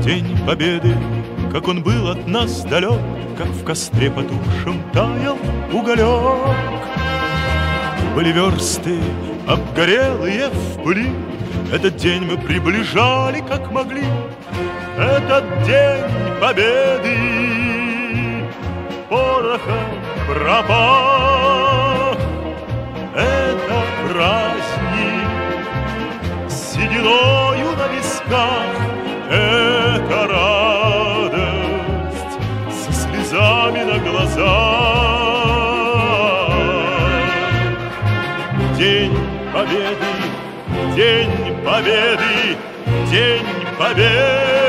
День Победы, как он был от нас далек, как в костре потухшем таял уголек. Были версты, обгорелые в пыли, этот день мы приближали, как могли. Этот день Победы порохом пропах. Это праздник с сединою на висках, это радость со слезами на глазах. День Победы, День Победы, День Победы.